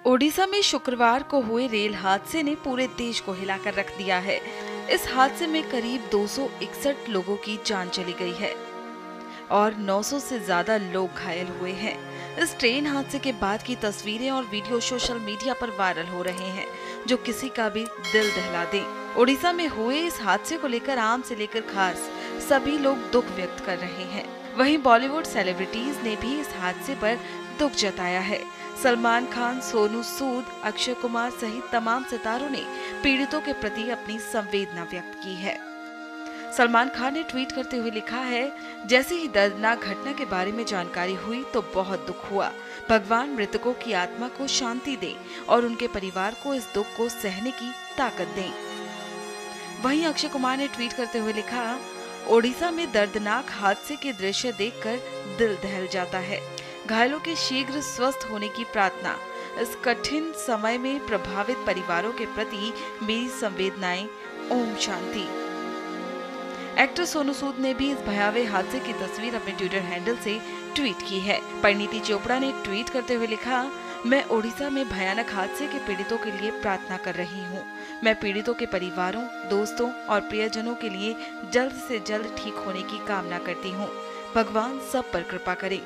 ओडिशा में शुक्रवार को हुए रेल हादसे ने पूरे देश को हिलाकर रख दिया है। इस हादसे में करीब 261 लोगों की जान चली गई है और 900 से ज्यादा लोग घायल हुए हैं। इस ट्रेन हादसे के बाद की तस्वीरें और वीडियो सोशल मीडिया पर वायरल हो रहे हैं, जो किसी का भी दिल दहला दें। ओडिशा में हुए इस हादसे को लेकर आम से लेकर खास सभी लोग दुख व्यक्त कर रहे हैं। वहीं बॉलीवुड सेलिब्रिटीज ने भी इस हादसे पर दुख जताया है। सलमान खान, सोनू सूद, अक्षय कुमार सहित तमाम सितारों ने पीड़ितों के प्रति अपनी संवेदना व्यक्त की है। सलमान खान ने ट्वीट करते हुए लिखा है, जैसे ही दर्दनाक घटना के बारे में जानकारी हुई तो बहुत दुख हुआ। भगवान मृतकों की आत्मा को शांति दे और उनके परिवार को इस दुख को सहने की ताकत दें। वहीं अक्षय कुमार ने ट्वीट करते हुए लिखा, ओडिशा में दर्दनाक हादसे के दृश्य देखकर दिल दहल जाता है। घायलों के शीघ्र स्वस्थ होने की प्रार्थना। इस कठिन समय में प्रभावित परिवारों के प्रति मेरी संवेदनाएं। ओम शांति। एक्टर सोनू सूद ने भी इस भयावह हादसे की तस्वीर अपने ट्विटर हैंडल से ट्वीट की है। परिणीति चोपड़ा ने ट्वीट करते हुए लिखा, मैं ओडिशा में भयानक हादसे के पीड़ितों के लिए प्रार्थना कर रही हूँ। मैं पीड़ितों के परिवारों, दोस्तों और प्रियजनों के लिए जल्द से जल्द ठीक होने की कामना करती हूँ। भगवान सब पर कृपा करे।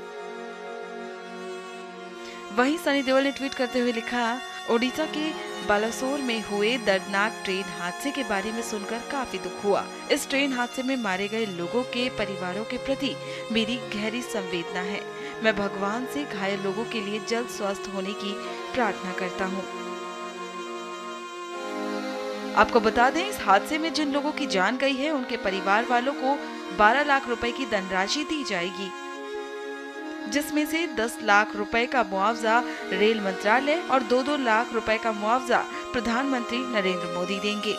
वहीं सनी देओल ने ट्वीट करते हुए लिखा, ओडिशा के बालासोर में हुए दर्दनाक ट्रेन हादसे के बारे में सुनकर काफी दुख हुआ। इस ट्रेन हादसे में मारे गए लोगों के परिवारों के प्रति मेरी गहरी संवेदना है। मैं भगवान से घायल लोगों के लिए जल्द स्वस्थ होने की प्रार्थना करता हूँ। आपको बता दें, इस हादसे में जिन लोगों की जान गई है उनके परिवार वालों को 12 लाख रुपए की धनराशि दी जाएगी, जिसमें से 10 लाख रुपए का मुआवजा रेल मंत्रालय और 2-2 लाख रुपए का मुआवजा प्रधानमंत्री नरेंद्र मोदी देंगे।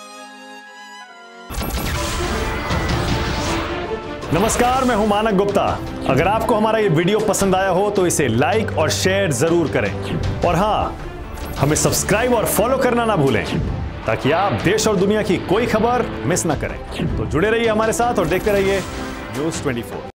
नमस्कार, मैं हूं मानक गुप्ता। अगर आपको हमारा ये वीडियो पसंद आया हो तो इसे लाइक और शेयर जरूर करें और हाँ, हमें सब्सक्राइब और फॉलो करना ना भूलें ताकि आप देश और दुनिया की कोई खबर मिस ना करें। तो जुड़े रहिए हमारे साथ और देखते रहिए News 24।